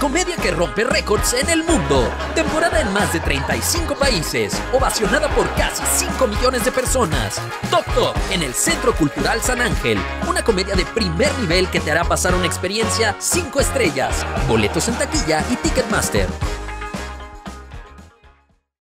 comedia que rompe récords en el mundo. Temporada en más de 35 países. Ovacionada por casi 5 millones de personas. Toc Toc en el Centro Cultural San Ángel. Una comedia de primer nivel que te hará pasar una experiencia 5 estrellas. Boletos en taquilla y Ticketmaster.